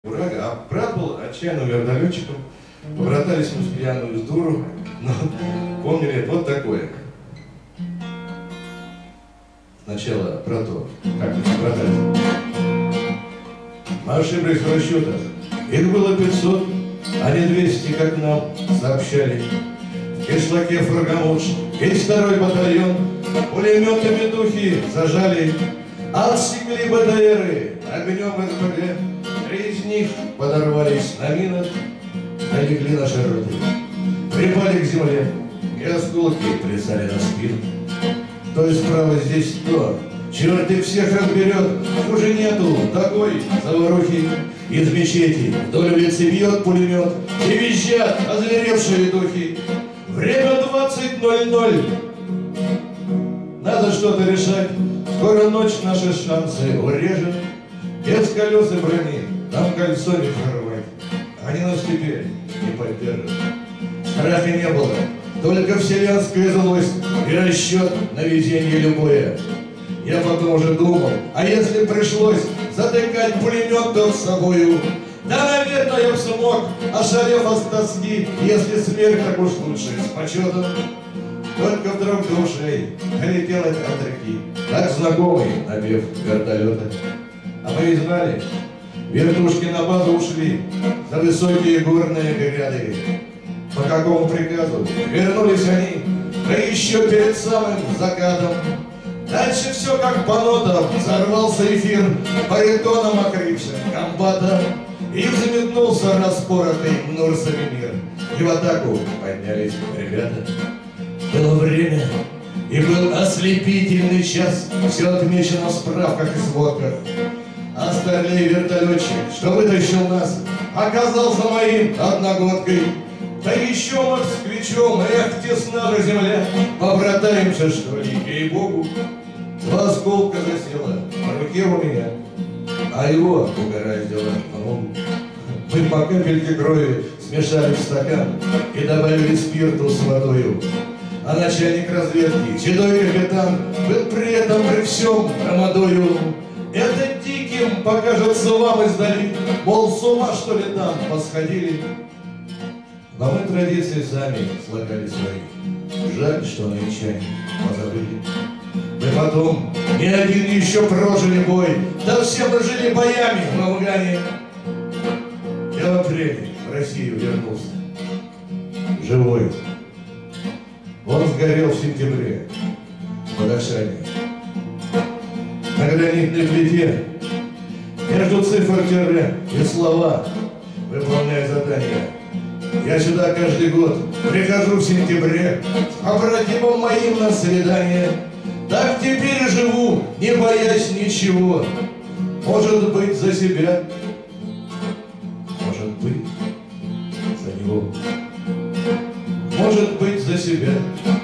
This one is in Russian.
Урага. А брат был отчаянным вертолетчиком. Побратались мы в пьяную с дуру, но помнили вот такое. Сначала про то, как мы побратались. Мы ошиблись в расчетах. Их было 500, а не 200, как нам сообщали. В кишлаке Фрагамуш весь второй батальон пулеметами духи зажали. Отсекли БТРы огнем РПГ. 3 из них подорвались на минах, налегли наши роты. Припали к земле, и осколки плясали на спину. То и справа здесь то, черт их всех разберет, хуже нету такой заварухи. Из мечети вдоль улицы бьет пулемет, и визжат озверевшие духи. Время 20:00. Надо что-то решать, скоро ночь наши шансы урежет. Без колес и брони нам кольцо не прорвать, они нас теперь не поддержат. Страха не было, только вселенская злость и расчет на везение любое. Я потом уже думал, а если пришлось затыкать пулемет тот с собою, да, наверное, я бы смог, ошалев от тоски, если смерть так уж лучше с почетом. Только вдруг до ушей долетел от реки так знакомый напев вертолета. А мы ведь знали, вертушки на базу ушли за высокие горные гряды. По какому приказу вернулись они, да еще перед самым закатом. Дальше все как по нотам, взорвался эфир баритоном окрывшим комбата, и взметнулся распоротый Нурсовый мир, и в атаку поднялись ребята. Было время, и был ослепительный час, все отмечено в справках и сводках. А старлей вертолетчик, что вытащил нас, оказался моим одногодкой. Да еще москвичом, эх, тесна же земля, побратаемся, что ли, ей-богу. 2 осколка засело в руке у меня, а его угораздило в ногу. Мы по капельке крови смешали в стакан и добавили спирту с водою. А начальник разведки, седой капитан, был при этом при всем громадою. Это диким покажется вам издали, мол, с ума что ли там посходили. Но мы традиции сами слагали свои. Жаль, что англичане позабыли. Мы потом ни один еще прожили бой, да все мы жили боями в Афгане. Я в апреле в Россию вернулся, живой. Он сгорел в сентябре в Бадахшане. На гранитной плите между цифр тире и слова выполняя задания. Я сюда каждый год прихожу в сентябре с побратимом моим на свидание. Так теперь и живу, не боясь ничего. Может быть, за себя, может быть, за него. Может быть, за себя.